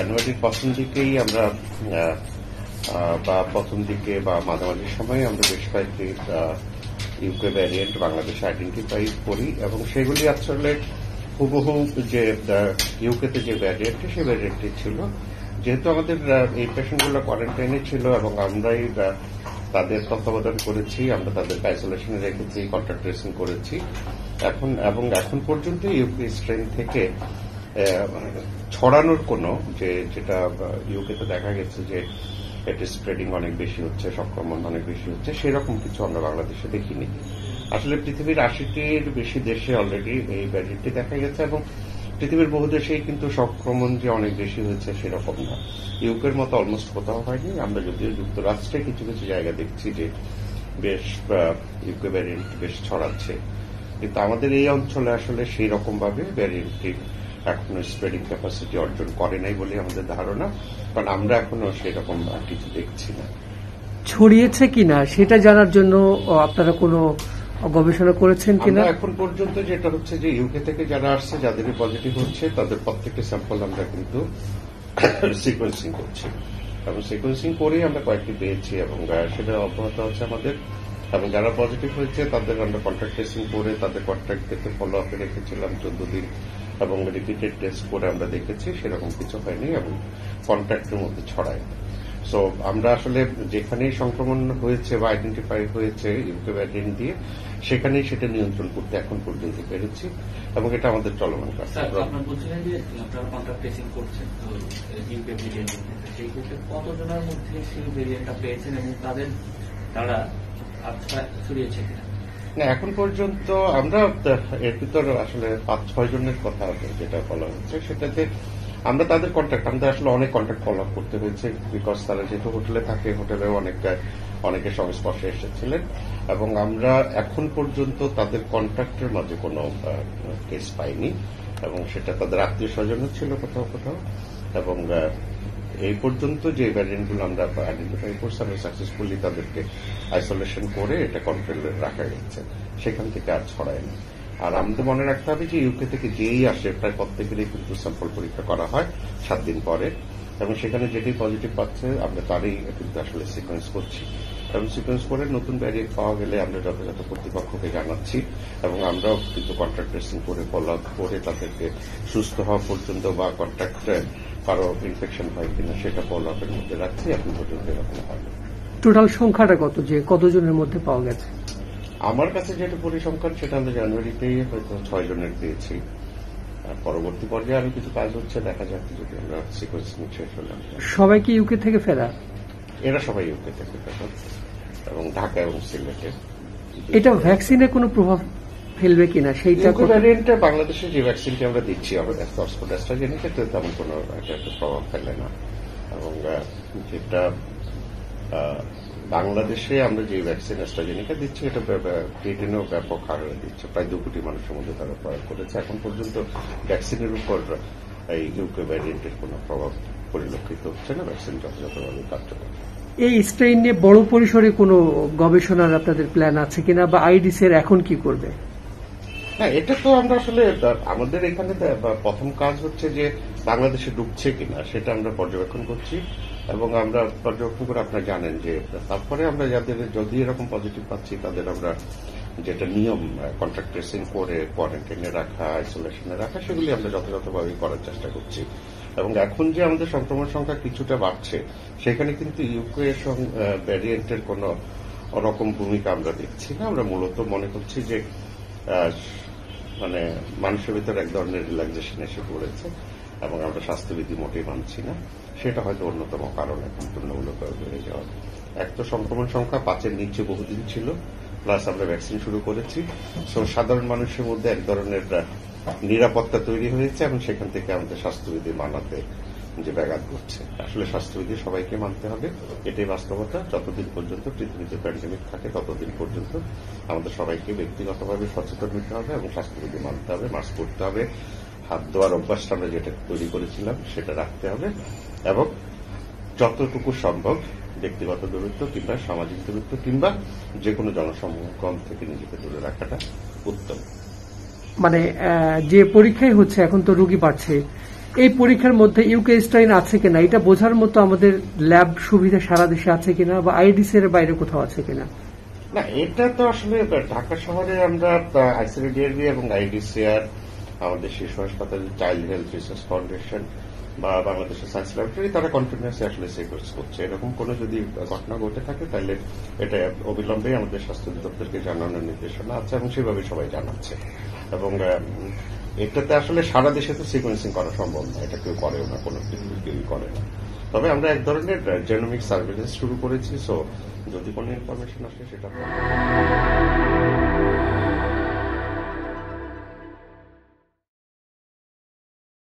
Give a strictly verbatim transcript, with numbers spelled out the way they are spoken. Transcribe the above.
জানুয়ারির প্রথম দিকেই আমরা বা প্রথম দিকে বা মাঝামাঝি সময়ে আমরা বেশ কয়েকটি ইউকে ভ্যারিয়েন্ট বাংলাদেশে আইডেন্টিফাই করি এবং সেগুলি আসলে হুবহু যে ইউকেতে যে ভ্যারিয়েন্টটি সেই ভ্যারিয়েন্টটি ছিল। যেহেতু আমাদের এই পেশেন্টগুলো কোয়ারেন্টাইনে ছিল এবং আমরাই তাদের তত্ত্বাবধান করেছি, আমরা তাদেরকে আইসোলেশনে রেখেছি, কন্ট্যাক্ট ট্রেসিং করেছি এখন এবং এখন পর্যন্ত ইউকে স্ট্রেন থেকে ছড়ানোর কোনো যে যেটা ইউকেতে দেখা গেছে যে এটি স্প্রেডিং অনেক বেশি হচ্ছে, সংক্রমণ অনেক বেশি হচ্ছে, সেরকম কিছু আমরা বাংলাদেশে দেখিনি। আসলে পৃথিবীর আশিটির বেশি দেশে অলরেডি এই ভ্যারিয়েন্টটি দেখা গেছে এবং পৃথিবীর বহু দেশেই কিন্তু সংক্রমণ যে অনেক বেশি হয়েছে সেরকম না। ইউকের মতো অলমোস্ট কোথাও হয়নি। আমরা যদিও যুক্তরাষ্ট্রে কিছু কিছু জায়গা দেখছি যে বেশ ইউকে ভ্যারিয়েন্ট বেশ ছড়াচ্ছে, কিন্তু আমাদের এই অঞ্চলে আসলে সেই রকম ভাবে ভ্যারিয়েন্টটি এখনো স্প্রেডিং ক্যাপাসিটি অর্জন করে নাই বলে আমাদের ধারণা, কারণ আমরা এখনো সেই রকম কিছু দেখছি না। ছড়িয়েছে কিনা সেটা জানার জন্য আপনারা কোনো গবেষণা করেছেন কিনা? এখন পর্যন্ত যেটা হচ্ছে যে ইউকে থেকে যারা আসছে, যাদের পজিটিভ হচ্ছে, তাদের প্রত্যেকটি স্যাম্পল আমরা কিন্তু সিকোয়েন্সিং করছি এবং সিকোয়েন্সিং করেই আমরা কয়েকটি পেয়েছি এবং সেটা অব্যাহত হচ্ছে আমাদের। এবং যারা পজিটিভ হয়েছে তাদের আমরা কন্ট্যাক্ট ট্রেসিং করে তাদের কন্ট্যাক্ট দেখে ফলো আপে রেখেছিলাম চোদ্দ দিন এবং রিপিটেড টেস্ট করে আমরা দেখেছি সেরকম কিছু হয়নি এবং কন্ট্যাক্টের মধ্যে ছড়ায়। সো আমরা আসলে যেখানেই সংক্রমণ হয়েছে বা আইডেন্টিফাই হয়েছে ইউকে ভ্যারিয়েন্ট দিয়ে সেখানেই সেটা নিয়ন্ত্রণ করতে এখন পর্যন্ত পেরেছি এবং এটা আমাদের চলমান কাজ। আপনারা বলছিলেন যে আপনারা কন্ট্যাক্ট ট্রেসিং করছেন ইউকে ভ্যারিয়েন্ট, সেই ক্ষেত্রে কতজনের মধ্যে সেই ভ্যারিয়েন্টটা পেয়েছেন এবং তাদের তারা ছড়িয়েছে কিনা? না, এখন পর্যন্ত আমরা এর ভিতর আসলে পাঁচ ছয় জনের কথা যেটা বলা হচ্ছে সেটাতে আমরা তাদের কন্ট্যাক্ট আমাদের আসলে অনেক কন্ট্যাক্ট ফলো আপ করতে হয়েছে, বিকজ তারা যেহেতু হোটেলে থাকে, হোটেলেও অনেক অনেকের সংস্পর্শে এসেছিলেন এবং আমরা এখন পর্যন্ত তাদের কন্ট্যাক্টের মাঝে কোনো কেস পাইনি এবং সেটা তাদের আত্মীয় স্বজনও ছিল কোথাও কোথাও এবং এই পর্যন্ত যে ভ্যারিয়েন্টগুলো আমরা আইডেন্টিফাই করছি আমরা সাকসেসফুলি তাদেরকে আইসোলেশন করে এটা কন্ট্রোলে রাখা গেছে, সেখান থেকে আর ছড়ায় না। আর আমাদের মনে রাখতে হবে যে ইউকে থেকে যেই আসে প্রায় প্রত্যেকেরই কিন্তু স্যাম্পল পরীক্ষা করা হয় সাত দিন পরে এবং সেখানে যেটি পজিটিভ পাচ্ছে আমরা তারই কিন্তু আসলে সিকোয়েন্স করছি এবং সিকোয়েন্স করে নতুন ভ্যারিয়েন্ট পাওয়া গেলে আমরা যথাযথ কর্তৃপক্ষকে জানাচ্ছি এবং আমরাও কিন্তু কন্ট্যাক্ট ট্রেসিং করে ফলো আপ করে তাদেরকে সুস্থ হওয়া পর্যন্ত বা কন্ট্যাক্টে কারো ইনফেকশন হয় কিনা সেটা ফলো আপের মধ্যে রাখছি। এখন পর্যন্ত এরকম হয়নি। টোটাল সংখ্যাটা কত, যে কতজনের মধ্যে পাওয়া গেছে? আমার কাছে যেটা পরিসংখ্যান সেটা আমরা জানুয়ারিতেই হয়তো ছয় জনের পেয়েছি, আর পরবর্তী পর্যায়ে আরো কিছু কাজ হচ্ছে, দেখা যাক যদি আমরা সিকোয়েন্সিং শেষ হলাম। সবাই কি ইউকে থেকে ফেরা? এরা সবাই ইউকে থেকে ফেরা এবং ঢাকা এবং সিলেটে। এটা ভ্যাকসিনে কোনো প্রভাব ফেলবে কিনা সেইটা? ভ্যারিয়েন্টে বাংলাদেশে যে ভ্যাকসিনটি আমরা দিচ্ছি অক্সফোর্ড অ্যাস্ট্রাজেনেকা তেমন কোনো একটা প্রভাব ফেলে না এবং যেটা বাংলাদেশে আমরা যে ভ্যাকসিন অ্যাস্ট্রাজেনেকা দিচ্ছি এটা ব্রিটেনেও ব্যাপক হারে দিচ্ছে, প্রায় দু কোটি মানুষের মধ্যে তারা প্রয়োগ করেছে। এখন পর্যন্ত ভ্যাকসিনের উপর এই ইউকে ভ্যারিয়েন্টের কোনো প্রভাব পরিলক্ষিত হচ্ছে না, ভ্যাকসিন যথাযথভাবে কার্যকর। এই স্ট্রেইন নিয়ে বড় পরিসরে কোনো গবেষণার আপনাদের প্ল্যান আছে কিনা বা আইডিসির এখন কি করবে? না, এটা তো আমরা আসলে আমাদের এখানে প্রথম কাজ হচ্ছে যে বাংলাদেশে ঢুকছে কিনা সেটা আমরা পর্যবেক্ষণ করছি এবং আমরা পর্যবেক্ষণ করে আপনারা জানেন যে তারপরে আমরা যাদের যদি এরকম পজিটিভ পাচ্ছি তাদের আমরা যেটা নিয়ম কন্ট্যাক্ট ট্রেসিং করে কোয়ারেন্টাইনে রাখা, আইসোলেশনে রাখা, সেগুলি আমরা যথাযথভাবে করার চেষ্টা করছি এবং এখন যে আমাদের সংক্রমণ সংখ্যা কিছুটা বাড়ছে সেখানে কিন্তু ইউকে ভ্যারিয়েন্টের কোন রকম ভূমিকা আমরা দেখছি না। আমরা মূলত মনে করছি যে মানে মানুষের ভিতরে এক ধরনের রিল্যাক্সেশন এসে পড়েছে এবং আমরা স্বাস্থ্যবিধি মোটেই মানছি না, সেটা হয়তো অন্যতম কারণ এখন তুলনামূলকভাবে বেড়ে যাওয়ার। এক তো সংক্রমণ সংখ্যা পাঁচের নিচে বহুদিন ছিল, প্লাস আমরা ভ্যাকসিন শুরু করেছি, সো সাধারণ মানুষের মধ্যে এক ধরনের নিরাপত্তা তৈরি হয়েছে এবং সেখান থেকে আমাদের স্বাস্থ্যবিধি মানাতে যে ব্যাঘাত ঘটছে। আসলে স্বাস্থ্যবিধি সবাইকে মানতে হবে, এটাই বাস্তবতা। যতদিন পর্যন্ত পৃথিবীতে প্যান্ডেমিক থাকে ততদিন পর্যন্ত আমাদের সবাইকে ব্যক্তিগতভাবে সচেতন হতে হবে এবং স্বাস্থ্যবিধি মানতে হবে, মাস্ক পরতে হবে, হাত ধোয়ার অভ্যাসটা আমরা যেটা তৈরি করেছিলাম সেটা রাখতে হবে এবং যতটুকু সম্ভব ব্যক্তিগত দূরত্ব কিংবা সামাজিক দূরত্ব কিংবা যে কোনো জনসমাগম থেকে নিজেকে দূরে রাখাটা উত্তম। মানে যে পরীক্ষাই হচ্ছে এখন তো রোগী বাড়ছে, এই পরীক্ষার মধ্যে ইউকে স্ট্রেইন আছে কিনা এটা বোঝার মতো আমাদের ল্যাব সুবিধা সারা দেশে আছে কিনা বা আইডিসি এর বাইরে কোথাও আছে কিনা? না, এটা তো আসলে ঢাকা শহরে আমরা আইসিডিআরবি এবং আইডিসিআর, আমাদের শিশু হাসপাতাল, চাইল্ড হেলথ রিসার্চ ফাউন্ডেশন বা বাংলাদেশের সায়েন্স ল্যাবরেটরি তারা কন্টিনিউসলি আসলে সিকিউর করছে। এরকম কোনো যদি ঘটনা ঘটে থাকে তাহলে এটা অবিলম্বে আমাদের স্বাস্থ্য অধিদপ্তরকে জানানোর নির্দেশনা আছে এবং সেভাবে সবাই জানাচ্ছে। এবং এটাতে আসলে সারা দেশে তো সিকোয়েন্সিং করা সম্ভব না, এটা কেউ করেও না, কোনো কেউই করে না। তবে আমরা এক ধরনের জেনোমিক সার্ভেলেন্স শুরু করেছি, সো যদি কোনো ইনফরমেশন আসে সেটা